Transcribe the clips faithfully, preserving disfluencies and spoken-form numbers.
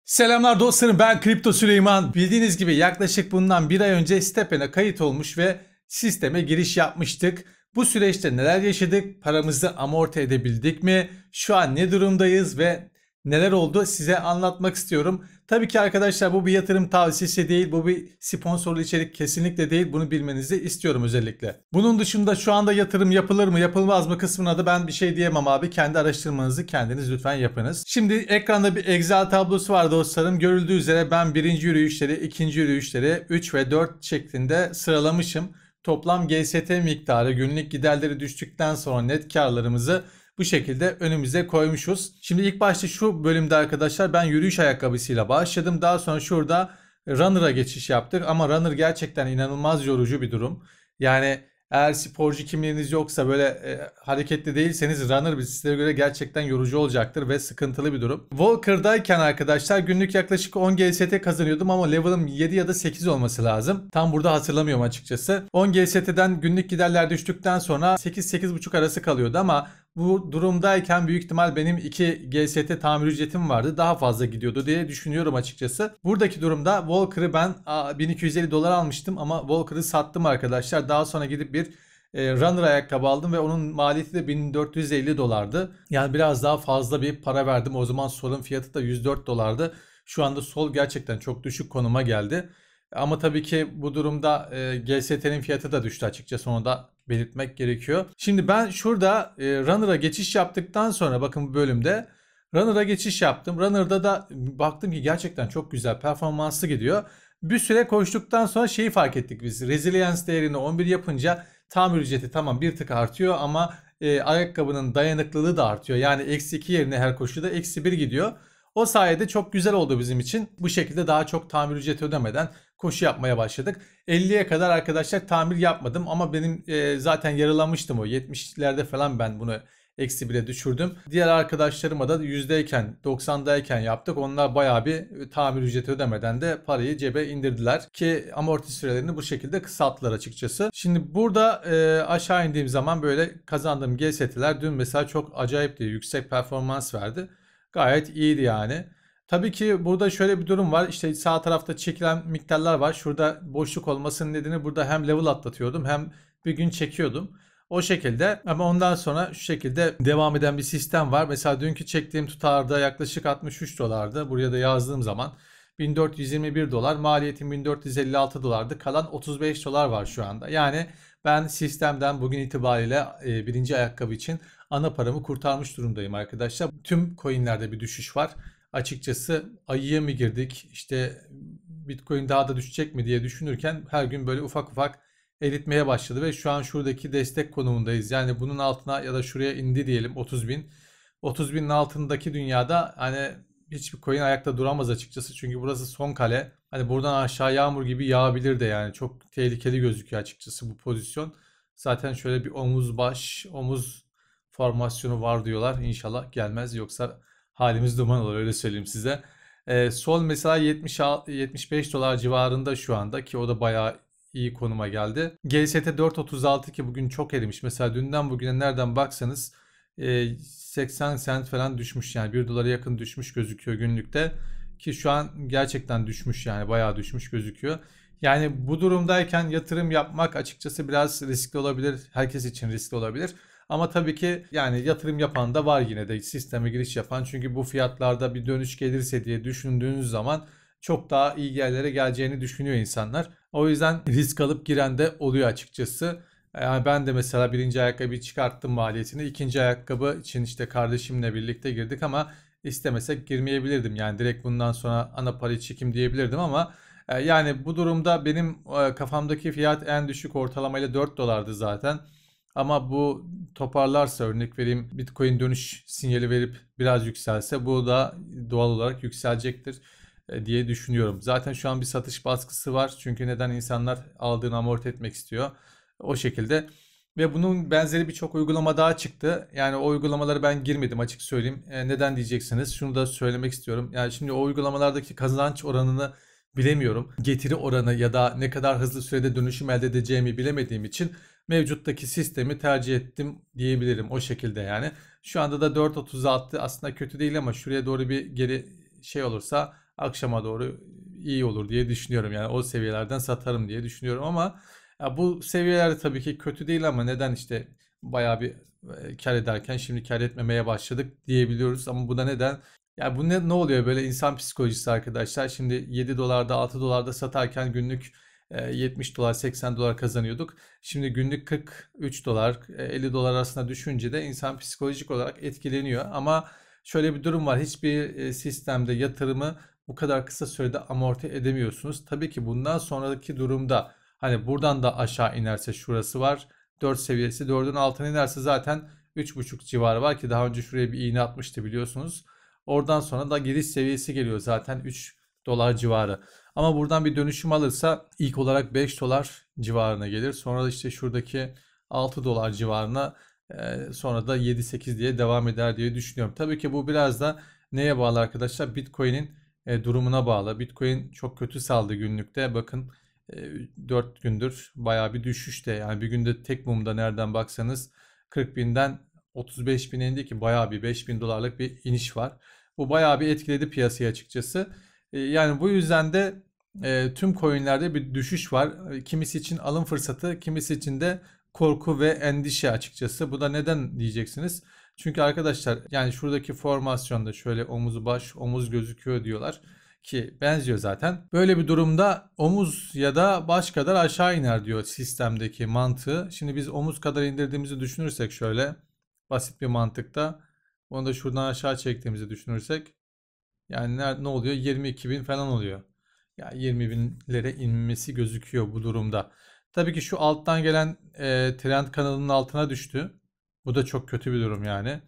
Selamlar dostlarım, ben Kripto Süleyman. Bildiğiniz gibi yaklaşık bundan bir ay önce Stepen'e kayıt olmuş ve sisteme giriş yapmıştık. Bu süreçte neler yaşadık? Paramızı amorti edebildik mi? Şu an ne durumdayız ve neler oldu size anlatmak istiyorum. Tabii ki arkadaşlar bu bir yatırım tavsiyesi değil, bu bir sponsorlu içerik kesinlikle değil. Bunu bilmenizi istiyorum özellikle. Bunun dışında şu anda yatırım yapılır mı yapılmaz mı kısmına da ben bir şey diyemem abi. Kendi araştırmanızı kendiniz lütfen yapınız. Şimdi ekranda bir Excel tablosu var dostlarım. Görüldüğü üzere ben birinci yürüyüşleri, ikinci yürüyüşleri üç ve dört şeklinde sıralamışım. Toplam G S T miktarı, günlük giderleri düştükten sonra net karlarımızı bu şekilde önümüze koymuşuz. Şimdi ilk başta şu bölümde arkadaşlar ben yürüyüş ayakkabısıyla başladım. Daha sonra şurada runner'a geçiş yaptık. Ama runner gerçekten inanılmaz yorucu bir durum. Yani eğer sporcu kimliğiniz yoksa böyle e, hareketli değilseniz runner sizlere göre gerçekten yorucu olacaktır ve sıkıntılı bir durum. Walker'dayken arkadaşlar günlük yaklaşık on G S T kazanıyordum ama level'ım yedi ya da sekiz olması lazım. Tam burada hatırlamıyorum açıkçası. on G S T'den günlük giderler düştükten sonra sekiz sekiz buçuk arası kalıyordu ama bu durumdayken büyük ihtimal benim iki G S T tamir ücretim vardı. Daha fazla gidiyordu diye düşünüyorum açıkçası. Buradaki durumda Walker'ı ben bin iki yüz elli dolar almıştım ama Walker'ı sattım arkadaşlar. Daha sonra gidip bir e, runner ayakkabı aldım ve onun maliyeti de bin dört yüz elli dolardı. Yani biraz daha fazla bir para verdim. O zaman solun fiyatı da yüz dört dolardı. Şu anda sol gerçekten çok düşük konuma geldi. Ama tabii ki bu durumda e, G S T'nin fiyatı da düştü açıkçası, onu da belirtmek gerekiyor. Şimdi ben şurada e, Runner'a geçiş yaptıktan sonra bakın bu bölümde Runner'a geçiş yaptım. Runner'da da baktım ki gerçekten çok güzel performanslı gidiyor. Bir süre koştuktan sonra şeyi fark ettik biz. Resilience değerini on bir yapınca tamir ücreti tamam bir tık artıyor ama e, ayakkabının dayanıklılığı da artıyor. Yani eksi iki yerine her koşuda eksi bir gidiyor. O sayede çok güzel oldu bizim için. Bu şekilde daha çok tamir ücreti ödemeden koşu yapmaya başladık. elliye kadar arkadaşlar tamir yapmadım ama benim e, zaten yarılamıştım o. yetmişlerde falan ben bunu eksi bire düşürdüm. Diğer arkadaşlarıma da yüzdeyken doksandayken yaptık. Onlar bayağı bir tamir ücreti ödemeden de parayı cebe indirdiler ki amorti sürelerini bu şekilde kısalttılar açıkçası. Şimdi burada e, aşağı indiğim zaman böyle kazandığım G S T'ler dün mesela çok acayip diye yüksek performans verdi. Gayet iyiydi yani. Tabii ki burada şöyle bir durum var. İşte sağ tarafta çekilen miktarlar var. Şurada boşluk olmasının nedeni burada hem level atlatıyordum hem bir gün çekiyordum. O şekilde ama ondan sonra şu şekilde devam eden bir sistem var. Mesela dünkü çektiğim tutarda yaklaşık altmış üç dolardı. Buraya da yazdığım zaman bin dört yüz yirmi bir dolar, maliyetim bin dört yüz elli altı dolardı. Kalan otuz beş dolar var şu anda. Yani ben sistemden bugün itibariyle e, birinci ayakkabı için ana paramı kurtarmış durumdayım arkadaşlar. Tüm coinlerde bir düşüş var. Açıkçası ayıya mı girdik, işte Bitcoin daha da düşecek mi diye düşünürken her gün böyle ufak ufak eritmeye başladı ve şu an şuradaki destek konumundayız. Yani bunun altına ya da şuraya indi diyelim otuz bin. otuz binin altındaki dünyada hani hiçbir coin ayakta duramaz açıkçası. Çünkü burası son kale. Hani buradan aşağı yağmur gibi yağabilir de yani. Çok tehlikeli gözüküyor açıkçası bu pozisyon. Zaten şöyle bir omuz baş, omuz formasyonu var diyorlar. İnşallah gelmez, yoksa halimiz duman olur, öyle söyleyeyim size. Ee, sol mesela yetmiş yetmiş beş dolar civarında şu anda ki o da bayağı iyi konuma geldi. G S T dört otuz altı ki bugün çok erimiş. Mesela dünden bugüne nereden baksanız e, seksen sent falan düşmüş, yani bir dolara yakın düşmüş gözüküyor günlükte. Ki şu an gerçekten düşmüş, yani bayağı düşmüş gözüküyor. Yani bu durumdayken yatırım yapmak açıkçası biraz riskli olabilir. Herkes için riskli olabilir. Ama tabii ki yani yatırım yapan da var yine de, sisteme giriş yapan. Çünkü bu fiyatlarda bir dönüş gelirse diye düşündüğünüz zaman çok daha iyi yerlere geleceğini düşünüyor insanlar. O yüzden risk alıp giren de oluyor açıkçası. Yani ben de mesela birinci ayakkabıyı çıkarttım maliyetini. İkinci ayakkabı için işte kardeşimle birlikte girdik ama istemesek girmeyebilirdim. Yani direkt bundan sonra ana parayı çekim diyebilirdim ama yani bu durumda benim kafamdaki fiyat en düşük ortalamayla dört dolardı zaten. Ama bu toparlarsa, örnek vereyim, Bitcoin dönüş sinyali verip biraz yükselse bu da doğal olarak yükselecektir diye düşünüyorum. Zaten şu an bir satış baskısı var. Çünkü neden? İnsanlar aldığını amorti etmek istiyor. O şekilde. Ve bunun benzeri birçok uygulama daha çıktı. Yani o uygulamaları ben girmedim, açık söyleyeyim. E, neden diyeceksiniz? Şunu da söylemek istiyorum. Yani şimdi o uygulamalardaki kazanç oranını bilemiyorum. Getiri oranı ya da ne kadar hızlı sürede dönüşüm elde edeceğimi bilemediğim için mevcuttaki sistemi tercih ettim diyebilirim, o şekilde yani. Şu anda da dört otuz altı aslında kötü değil ama şuraya doğru bir geri şey olursa akşama doğru iyi olur diye düşünüyorum. Yani o seviyelerden satarım diye düşünüyorum ama ya bu seviyelerde tabii ki kötü değil ama neden işte bayağı bir e, kar ederken şimdi kar etmemeye başladık diyebiliyoruz. Ama bu da neden? Ya bu ne, ne oluyor böyle insan psikolojisi arkadaşlar. Şimdi yedi dolarda altı dolarda satarken günlük e, yetmiş dolar seksen dolar kazanıyorduk. Şimdi günlük kırk üç dolar e, elli dolar arasında düşünce de insan psikolojik olarak etkileniyor. Ama şöyle bir durum var. Hiçbir e, sistemde yatırımı bu kadar kısa sürede amorti edemiyorsunuz. Tabii ki bundan sonraki durumda hani buradan da aşağı inerse şurası var. dört seviyesi dördün altına inerse zaten üç buçuk civarı var ki daha önce şuraya bir iğne atmıştı biliyorsunuz. Oradan sonra da giriş seviyesi geliyor zaten üç dolar civarı. Ama buradan bir dönüşüm alırsa ilk olarak beş dolar civarına gelir. Sonra da işte şuradaki altı dolar civarına e, sonra da yedi sekiz diye devam eder diye düşünüyorum. Tabii ki bu biraz da neye bağlı arkadaşlar? Bitcoin'in e, durumuna bağlı. Bitcoin çok kötü saldı günlükte. Bakın e, dört gündür bayağı bir düşüşte. Yani bir günde tek mumda nereden baksanız kırk binden otuz beş bine indi ki bayağı bir beş bin dolarlık bir iniş var. Bu bayağı bir etkiledi piyasayı açıkçası. E, yani bu yüzden de e, tüm coinlerde bir düşüş var. E, kimisi için alım fırsatı, kimisi için de korku ve endişe açıkçası. Bu da neden diyeceksiniz? Çünkü arkadaşlar yani şuradaki formasyonda şöyle omuz baş omuz gözüküyor diyorlar ki benziyor zaten. Böyle bir durumda omuz ya da baş kadar aşağı iner diyor sistemdeki mantığı. Şimdi biz omuz kadar indirdiğimizi düşünürsek şöyle basit bir mantıkta onu da şuradan aşağı çektiğimizi düşünürsek yani ne, ne oluyor? yirmi iki bin falan oluyor. Yani yirmi binlere inmesi gözüküyor bu durumda. Tabii ki şu alttan gelen e, trend kanalının altına düştü. Bu da çok kötü bir durum yani.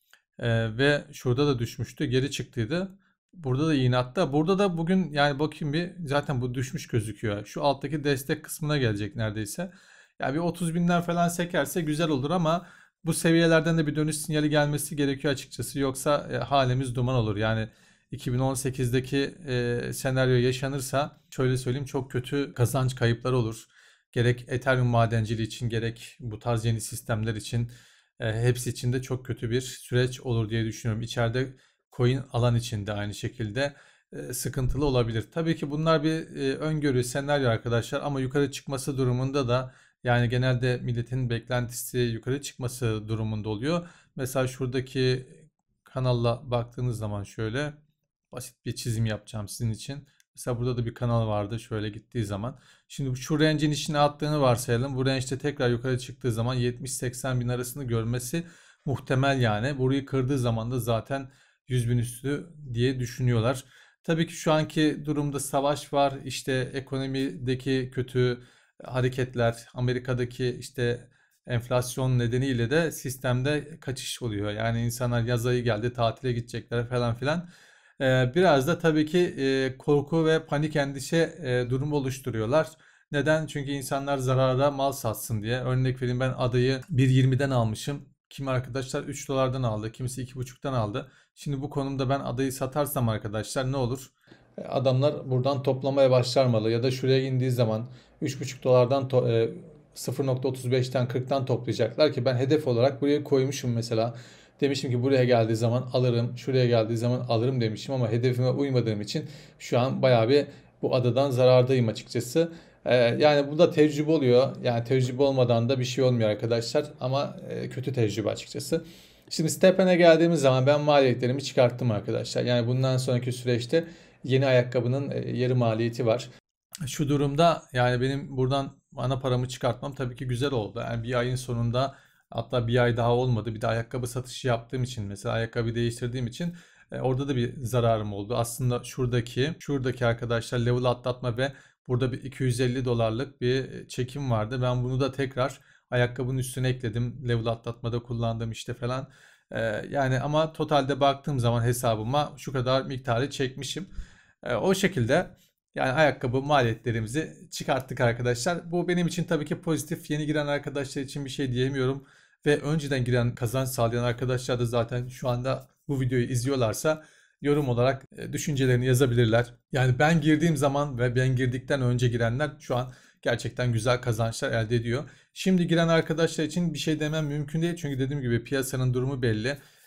E, ve şurada da düşmüştü. Geri çıktıydı. Burada da iğne attı. Burada da bugün yani bakayım bir zaten bu düşmüş gözüküyor. Şu alttaki destek kısmına gelecek neredeyse. Yani bir otuz binden falan sekerse güzel olur ama bu seviyelerden de bir dönüş sinyali gelmesi gerekiyor açıkçası. Yoksa e, halimiz duman olur. Yani iki bin on sekizdeki e, senaryo yaşanırsa şöyle söyleyeyim çok kötü kazanç kayıpları olur. Gerek Ethereum madenciliği için gerek bu tarz yeni sistemler için e, hepsi için de çok kötü bir süreç olur diye düşünüyorum. İçeride coin alan için de aynı şekilde e, sıkıntılı olabilir. Tabii ki bunlar bir e, öngörü, senaryo arkadaşlar ama yukarı çıkması durumunda da yani genelde milletin beklentisi yukarı çıkması durumunda oluyor. Mesela şuradaki kanalla baktığınız zaman şöyle basit bir çizim yapacağım sizin için. Mesela burada da bir kanal vardı şöyle gittiği zaman. Şimdi şu range'in içine attığını varsayalım. Bu range'de tekrar yukarı çıktığı zaman yetmiş seksen bin arasını görmesi muhtemel yani. Burayı kırdığı zaman da zaten yüz bin üstü diye düşünüyorlar. Tabii ki şu anki durumda savaş var. İşte ekonomideki kötü hareketler, Amerika'daki işte enflasyon nedeniyle de sistemde kaçış oluyor. Yani insanlar yaz ayı geldi tatile gidecekler falan filan. Ee, biraz da tabii ki e, korku ve panik endişe e, durumu oluşturuyorlar. Neden? Çünkü insanlar zarara mal satsın diye. Örnek vereyim ben adayı bir yirmiden almışım. Kimi arkadaşlar üç dolardan aldı, kimisi iki buçuktan aldı. Şimdi bu konumda ben adayı satarsam arkadaşlar ne olur? E, Adamlar buradan toplamaya başlarmalı ya da şuraya indiği zaman üç buçuk dolardan to- e, sıfır nokta otuz beşten kırktan toplayacaklar ki ben hedef olarak buraya koymuşum mesela. Demişim ki buraya geldiği zaman alırım, şuraya geldiği zaman alırım demişim ama hedefime uymadığım için şu an bayağı bir bu adadan zarardayım açıkçası. Ee, yani bu da tecrübe oluyor. Yani tecrübe olmadan da bir şey olmuyor arkadaşlar ama e, kötü tecrübe açıkçası. Şimdi Stepen'e geldiğimiz zaman ben maliyetlerimi çıkarttım arkadaşlar. Yani bundan sonraki süreçte yeni ayakkabının e, yarı maliyeti var. Şu durumda yani benim buradan ana paramı çıkartmam tabii ki güzel oldu. Yani bir ayın sonunda hatta bir ay daha olmadı. Bir de ayakkabı satışı yaptığım için mesela ayakkabı değiştirdiğim için e, orada da bir zararım oldu. Aslında şuradaki şuradaki arkadaşlar level atlatma ve burada bir iki yüz elli dolarlık bir çekim vardı. Ben bunu da tekrar ayakkabının üstüne ekledim. Level atlatmada kullandığım işte falan. E, yani ama totalde baktığım zaman hesabıma şu kadar miktarı çekmişim. E, o şekilde yani ayakkabı maliyetlerimizi çıkarttık arkadaşlar. Bu benim için tabii ki pozitif. Yeni giren arkadaşlar için bir şey diyemiyorum. Ve önceden giren kazanç sağlayan arkadaşlar da zaten şu anda bu videoyu izliyorlarsa yorum olarak e, düşüncelerini yazabilirler. Yani ben girdiğim zaman ve ben girdikten önce girenler şu an gerçekten güzel kazançlar elde ediyor. Şimdi giren arkadaşlar için bir şey demem mümkün değil. Çünkü dediğim gibi piyasanın durumu belli.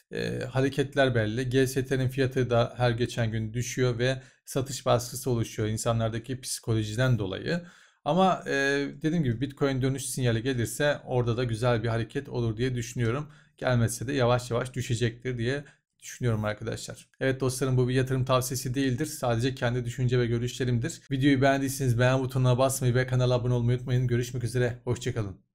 e, hareketler belli. G S T'nin fiyatı da her geçen gün düşüyor ve satış baskısı oluşuyor insanlardaki psikolojiden dolayı. Ama e, dediğim gibi Bitcoin dönüş sinyali gelirse orada da güzel bir hareket olur diye düşünüyorum. Gelmezse de yavaş yavaş düşecektir diye düşünüyorum arkadaşlar. Evet dostlarım, bu bir yatırım tavsiyesi değildir. Sadece kendi düşünce ve görüşlerimdir. Videoyu beğendiyseniz beğen butonuna basmayı ve kanala abone olmayı unutmayın. Görüşmek üzere. Hoşçakalın.